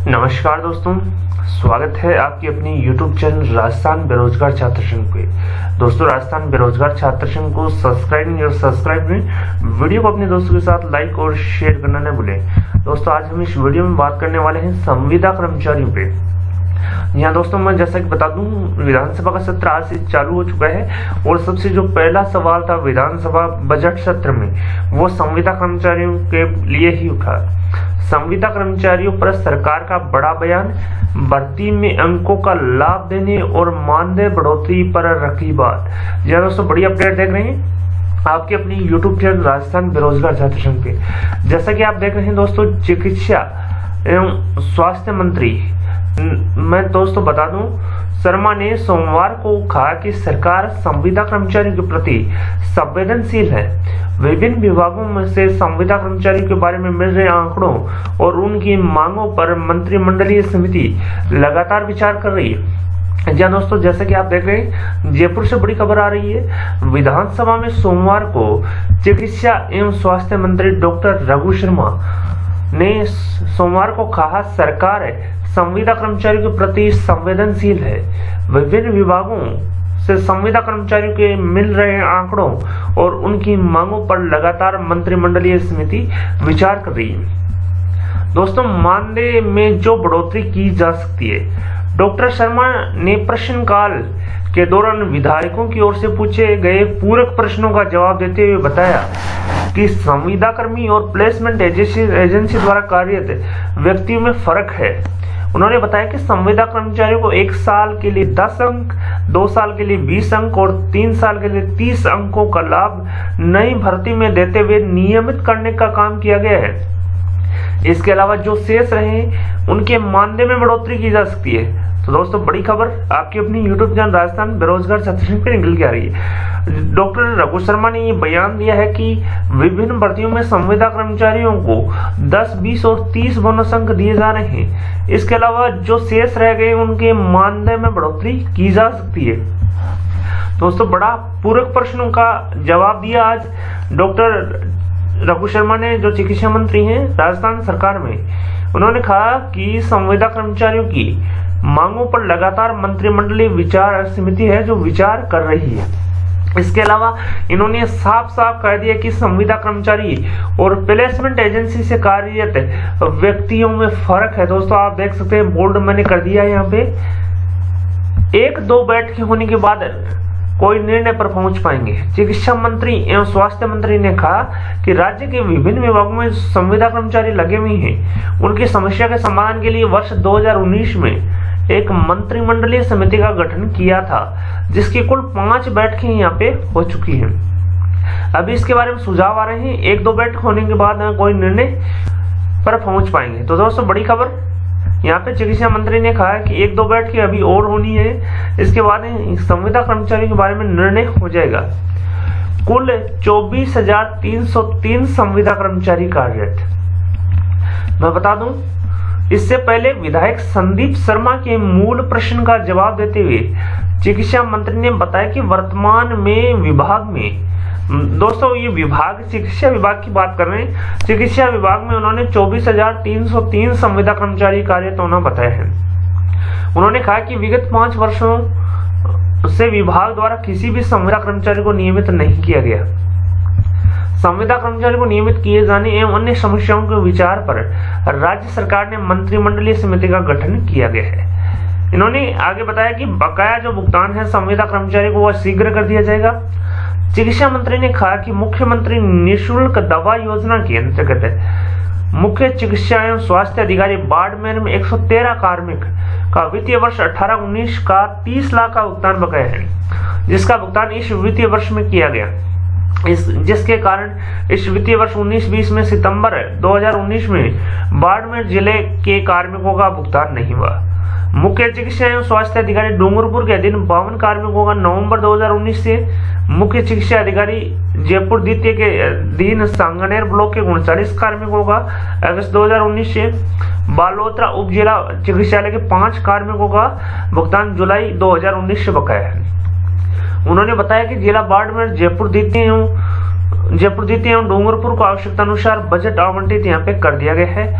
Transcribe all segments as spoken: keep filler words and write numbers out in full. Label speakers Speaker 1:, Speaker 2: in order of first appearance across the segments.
Speaker 1: नमस्कार दोस्तों, स्वागत है आपकी अपनी YouTube चैनल राजस्थान बेरोजगार छात्र संघ पे। दोस्तों, राजस्थान बेरोजगार छात्र संघ को सब्सक्राइब नहीं और सब्सक्राइब नहीं, वीडियो को अपने दोस्तों के साथ लाइक और शेयर करना न भूलें। दोस्तों, आज हम इस वीडियो में बात करने वाले हैं संविदा कर्मचारियों पे। यहाँ दोस्तों मैं जैसा कि बता दूं, विधानसभा का सत्र आज से चालू हो चुका है और सबसे जो पहला सवाल था विधानसभा बजट सत्र में, वो संविदा कर्मचारियों के लिए ही उठा। संविदा कर्मचारियों पर सरकार का बड़ा बयान, भर्ती में अंकों का लाभ देने और मानदेय बढ़ोतरी पर रखी बात। यह दोस्तों बड़ी अपडेट देख रहे हैं आपके अपनी यूट्यूब चैनल राजस्थान बेरोजगार छात्र संघ पे। जैसा कि आप देख रहे हैं दोस्तों, चिकित्सा एवं स्वास्थ्य मंत्री मैं दोस्तों बता दूं, शर्मा ने सोमवार को कहा कि सरकार संविदा कर्मचारियों के प्रति संवेदनशील है। विभिन्न विभागों में से संविदा कर्मचारियों के बारे में मिल रहे आंकड़ों और उनकी मांगों पर मंत्रिमंडलीय समिति लगातार विचार कर रही है। जी दोस्तों, जैसे कि आप देख रहे हैं, जयपुर से बड़ी खबर आ रही है। विधानसभा में सोमवार को चिकित्सा एवं स्वास्थ्य मंत्री डॉक्टर रघु शर्मा ने सोमवार को कहा, सरकार संविदा कर्मचारियों के प्रति संवेदनशील है। विभिन्न विभागों से संविदा कर्मचारियों के मिल रहे आंकड़ों और उनकी मांगों पर लगातार मंत्रिमंडलीय समिति विचार कर रही है। दोस्तों, मानदेय में जो बढ़ोतरी की जा सकती है, डॉक्टर शर्मा ने प्रश्नकाल के दौरान विधायकों की ओर से पूछे गए पूरक प्रश्नों का जवाब देते हुए बताया कि संविदा कर्मी और प्लेसमेंट एजेंसी द्वारा कार्यरत व्यक्तियों में फर्क है। उन्होंने बताया कि संविदा कर्मचारियों को एक साल के लिए दस अंक, दो साल के लिए बीस अंक और तीन साल के लिए तीस अंकों का लाभ नई भर्ती में देते हुए नियमित करने का काम किया गया है। इसके अलावा जो शेष रहे उनके मानदेय में बढ़ोतरी की जा सकती है। तो दोस्तों, बड़ी खबर आपकी अपनी यूट्यूब चैनल राजस्थान बेरोजगार छात्र संघ पे निकल के आ रही है। डॉक्टर रघु शर्मा ने ये बयान दिया है कि विभिन्न भर्तियों में संविदा कर्मचारियों को दस, बीस और तीस बोनस अंक दिए जा रहे हैं। इसके अलावा जो शेष रह गए उनके मानदेय में बढ़ोतरी की जा सकती है। दोस्तों, बड़ा पूरक प्रश्नों का जवाब दिया आज डॉक्टर रघु शर्मा ने, जो चिकित्सा मंत्री हैं राजस्थान सरकार में। उन्होंने कहा कि संविदा कर्मचारियों की मांगों पर लगातार मंत्रिमंडलीय विचार समिति है जो विचार कर रही है। इसके अलावा इन्होंने साफ साफ कह दिया कि संविदा कर्मचारी और प्लेसमेंट एजेंसी से कार्यरत व्यक्तियों में फर्क है। दोस्तों, आप देख सकते हैं, बोल्ड मैंने कर दिया है यहाँ पे। एक दो बैठकें होने के बाद कोई निर्णय पर पहुंच पाएंगे। चिकित्सा मंत्री एवं स्वास्थ्य मंत्री ने कहा कि राज्य के विभिन्न विभागों में संविदा कर्मचारी लगे हुए हैं। उनकी समस्या के समाधान के लिए वर्ष दो हज़ार उन्नीस में एक मंत्रिमंडलीय समिति का गठन किया था, जिसकी कुल पांच बैठकें यहाँ पे हो चुकी हैं। अभी इसके बारे में सुझाव आ रहे हैं, एक दो बैठक होने के बाद कोई निर्णय पर पहुंच पाएंगे। तो दोस्तों, बड़ी खबर यहाँ पे चिकित्सा मंत्री ने कहा है कि एक दो बैठकें अभी और होनी है, इसके बाद संविदा कर्मचारियों के बारे में निर्णय हो जाएगा। कुल चौबीस हजार तीन सौ तीन संविदा कर्मचारी कार्यरत। मैं बता दूं, इससे पहले विधायक संदीप शर्मा के मूल प्रश्न का जवाब देते हुए चिकित्सा मंत्री ने बताया कि वर्तमान में विभाग में, दोस्तों ये विभाग चिकित्सा विभाग की बात कर रहे हैं, चिकित्सा विभाग में उन्होंने चौबीस हजार तीन सौ तीन संविदा कर्मचारी कार्यरत होना बताया है। उन्होंने कहा कि विगत पांच वर्षों से विभाग द्वारा किसी भी संविदा कर्मचारी को नियमित नहीं किया गया। संविदा कर्मचारी को नियमित किए जाने एवं अन्य समस्याओं के विचार पर राज्य सरकार ने मंत्रिमंडलीय समिति का गठन किया गया है। इन्होंने आगे बताया कि बकाया जो भुगतान है संविदा कर्मचारी को वह शीघ्र कर दिया जाएगा। चिकित्सा मंत्री ने कहा कि मुख्यमंत्री निःशुल्क दवा योजना के अंतर्गत मुख्य चिकित्सा एवं स्वास्थ्य अधिकारी बाड़मेर में एक सौ तेरह कार्मिक का वित्तीय वर्ष अठारह उन्नीस का तीस लाख का भुगतान बकाया है, जिसका भुगतान इस वित्तीय वर्ष में किया गया। इस जिसके कारण इस वित्तीय वर्ष उन्नीस बीस में सितंबर दो हज़ार उन्नीस में बाड़मेर जिले के कार्मिकों का भुगतान नहीं हुआ। मुख्य चिकित्सा एवं स्वास्थ्य अधिकारी डूंगरपुर के अधीन बावन कार्मिकों का नवंबर दो हज़ार उन्नीस से, मुख्य चिकित्सा अधिकारी जयपुर द्वितीय के अधीन सांगनेर ब्लॉक के उनचालीस कार्मिकों का अगस्त दो हज़ार उन्नीस से, बालोतरा उप जिला चिकित्सालय के पांच कार्मिकों का भुगतान जुलाई दो हज़ार उन्नीस से बकाया है। उन्होंने बताया कि जिला बाड़मेर जयपुर द्वितीय जयपुर द्वितीय एवं डूंगरपुर को आवश्यकता अनुसार बजट आवंटित यहाँ पे कर दिया गया है।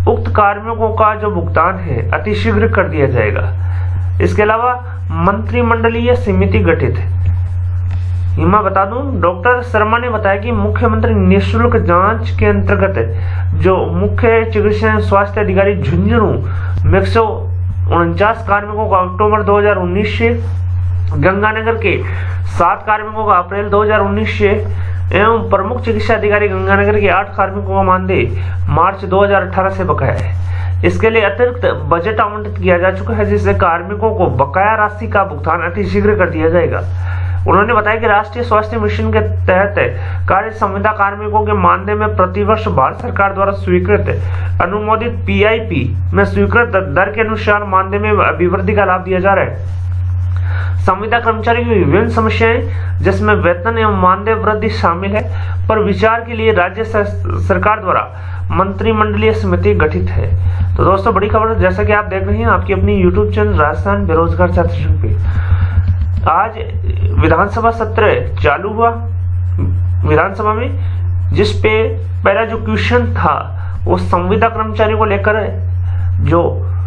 Speaker 1: उक्त कार्मिकों का जो भुगतान है अतिशीघ्र कर दिया जाएगा। इसके अलावा मंत्रिमंडलीय समिति गठित है। मैं बता दूं, डॉक्टर शर्मा ने बताया कि मुख्यमंत्री निःशुल्क जांच के अंतर्गत जो मुख्य चिकित्सा स्वास्थ्य अधिकारी झुंझुनू में एक सौ उनचास कार्मिकों का अक्टूबर दो हजार उन्नीस से, गंगानगर के सात कार्मिकों का अप्रैल दो हजार उन्नीस से एवं प्रमुख चिकित्सा अधिकारी गंगानगर के आठ कार्मिकों का मानदेय मार्च दो हजार अठारह से बकाया है। इसके लिए अतिरिक्त बजट आवंटित किया जा चुका है, जिससे कार्मिकों को बकाया राशि का भुगतान अतिशीघ्र कर दिया जाएगा। उन्होंने बताया कि राष्ट्रीय स्वास्थ्य मिशन के तहत कार्य संविदा कार्मिकों के मानदेय में प्रतिवर्ष भारत सरकार द्वारा स्वीकृत अनुमोदित पीआईपी में स्वीकृत दर के अनुसार मानदेय में अभिवृद्धि का लाभ दिया जा रहा है। संविदा कर्मचारी की विभिन्न समस्याएं जिसमें वेतन एवं मानदेय वृद्धि शामिल है, पर विचार के लिए राज्य सरकार द्वारा मंत्रिमंडलीय समिति गठित है। तो दोस्तों, बड़ी खबर जैसा कि आप देख रहे हैं आपकी अपनी यूट्यूब चैनल राजस्थान बेरोजगार छात्र संघ पे, आज विधानसभा सत्र चालू हुआ विधानसभा में, जिस पे पहला जो क्वेश्चन था वो संविदा कर्मचारियों को लेकर जो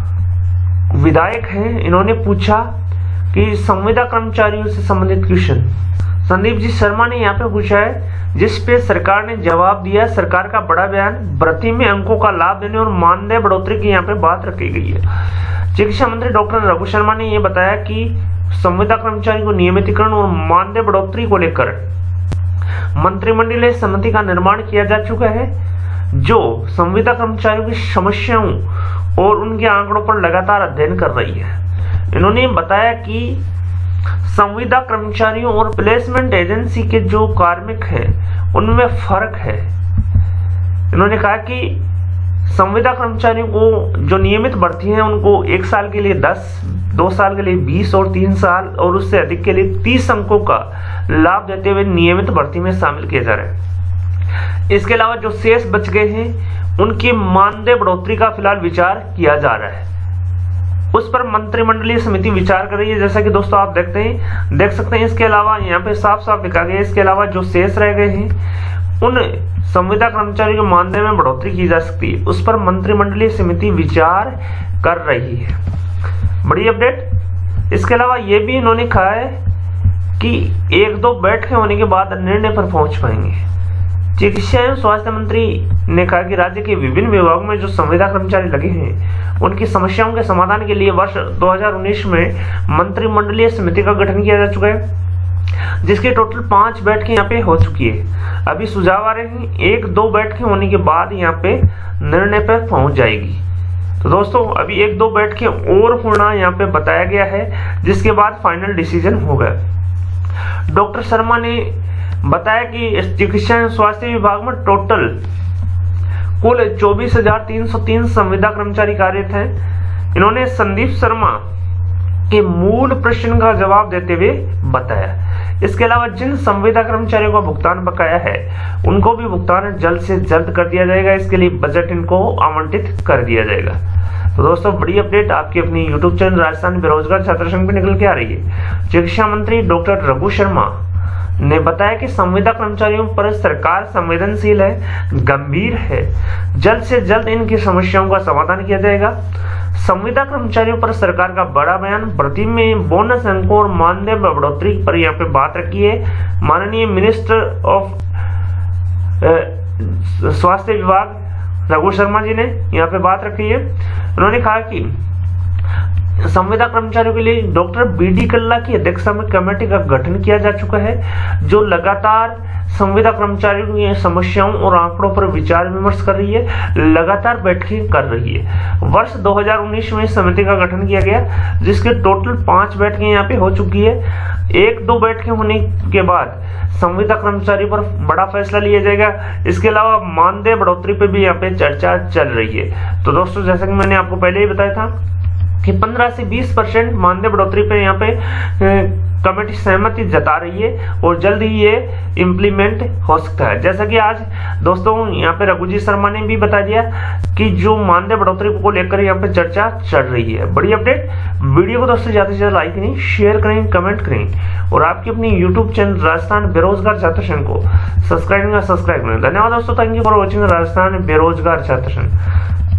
Speaker 1: विधायक हैं इन्होंने पूछा कि संविदा कर्मचारियों से संबंधित क्वेश्चन संदीप जी शर्मा ने यहाँ पे पूछा है, जिस पे सरकार ने जवाब दिया। सरकार का बड़ा बयान, भर्ती में अंकों का लाभ देने और मानदेय बढ़ोतरी की यहाँ पे बात रखी गई है। चिकित्सा मंत्री डॉक्टर रघु शर्मा ने यह बताया कि संविदा कर्मचारी को नियमितीकरण और मानदेय बढ़ोतरी को लेकर मंत्रिमंडलीय समिति का निर्माण किया जा चुका है, जो संविदा कर्मचारियों की समस्याओं और उनके आंकड़ों पर लगातार अध्ययन कर रही है। इन्होंने बताया कि संविदा कर्मचारियों और प्लेसमेंट एजेंसी के जो कार्मिक हैं उनमें फर्क है। इन्होंने कहा कि संविदा कर्मचारियों को जो नियमित भर्ती है उनको एक साल के लिए दस, दो साल के लिए बीस और तीन साल और उससे अधिक के लिए तीस अंकों का लाभ देते हुए नियमित भर्ती में शामिल किया जा रहा है। इसके अलावा जो शेष बच गए हैं उनकी मानदेय बढ़ोतरी का फिलहाल विचार किया जा रहा है, उस पर मंत्रिमंडलीय समिति विचार कर रही है, जैसा कि दोस्तों आप देखते हैं देख सकते हैं। इसके अलावा यहाँ पे साफ साफ लिखा गया है, इसके अलावा जो शेष रह गए हैं उन संविदा कर्मचारियों के मानदेय में बढ़ोतरी की जा सकती है, उस पर मंत्रिमंडलीय समिति विचार कर रही है। बड़ी अपडेट। इसके अलावा ये भी इन्होंने कहा है कि एक दो बैठकें होने के बाद निर्णय पर पहुंच पाएंगे। चिकित्सा एवं स्वास्थ्य मंत्री ने कहा कि राज्य के विभिन्न विभागों में जो संविदा कर्मचारी लगे हैं उनकी समस्याओं के समाधान के लिए वर्ष दो हजार उन्नीस में मंत्रिमंडलीय समिति का गठन किया जा चुका है, जिसके टोटल पांच बैठकें यहाँ पे हो चुकी है। अभी सुझाव आ रहे हैं, एक दो बैठकें होने के बाद यहाँ पे निर्णय पर पहुंच जाएगी। तो दोस्तों, अभी एक दो बैठकें और होना यहाँ पे बताया गया है, जिसके बाद फाइनल डिसीजन होगा। डॉक्टर शर्मा ने बताया कि चिकित्सा एवं स्वास्थ्य विभाग में टोटल कुल चौबीस हजार तीन सौ तीन संविदा कर्मचारी कार्यरत हैं। इन्होंने संदीप शर्मा के मूल प्रश्न का जवाब देते हुए बताया। इसके अलावा जिन संविदा कर्मचारियों का भुगतान बकाया है उनको भी भुगतान जल्द से जल्द कर दिया जाएगा। इसके लिए बजट इनको आवंटित कर दिया जाएगा। तो दोस्तों, बड़ी अपडेट आपकी अपनी यूट्यूब चैनल राजस्थान बेरोजगार छात्र संघ पे निकल के आ रही है। चिकित्सा मंत्री डॉक्टर रघु शर्मा ने बताया कि संविदा कर्मचारियों पर सरकार संवेदनशील है, गंभीर है, जल्द से जल्द इनकी समस्याओं का समाधान किया जाएगा। संविदा कर्मचारियों पर सरकार का बड़ा बयान, भर्ती में बोनस अंकों और मानदेय बढ़ोतरी पर यहाँ पे बात रखी है। माननीय मिनिस्टर ऑफ स्वास्थ्य विभाग रघु शर्मा जी ने यहाँ पे बात रखी है। उन्होंने कहा कि संविदा कर्मचारियों के लिए डॉक्टर बी डी कल्ला की अध्यक्षता में कमेटी का गठन किया जा चुका है, जो लगातार संविदा कर्मचारियों की समस्याओं और आंकड़ों पर विचार विमर्श कर रही है, लगातार बैठकें कर रही है। वर्ष दो हजार उन्नीस में समिति का गठन किया गया, जिसके टोटल पांच बैठकें यहाँ पे हो चुकी है। एक दो बैठकें होने के बाद संविदा कर्मचारी पर बड़ा फैसला लिया जाएगा। इसके अलावा मानदेय बढ़ोतरी पर भी यहाँ पे चर्चा चल रही है। तो दोस्तों, जैसा कि मैंने आपको पहले ही बताया था कि पंद्रह से बीस परसेंट मानदेय बढ़ोतरी पे यहाँ पे कमेटी सहमति जता रही है और जल्द ही ये इम्प्लीमेंट हो सकता है। जैसा कि आज दोस्तों यहाँ पे रघु जी शर्मा ने भी बता दिया कि जो मानदेय बढ़ोतरी को लेकर यहाँ पे चर्चा चल रही है। बड़ी अपडेट। वीडियो को दोस्तों ज्यादा से ज्यादा लाइक करें, शेयर करें, कमेंट करें और आपकी अपनी यूट्यूब चैनल राजस्थान बेरोजगार छात्र संघ को सब्सक्राइब सब्सक्राइब करें। धन्यवाद दोस्तों। Thank you for watching Rajasthan बेरोजगार छात्र संघ।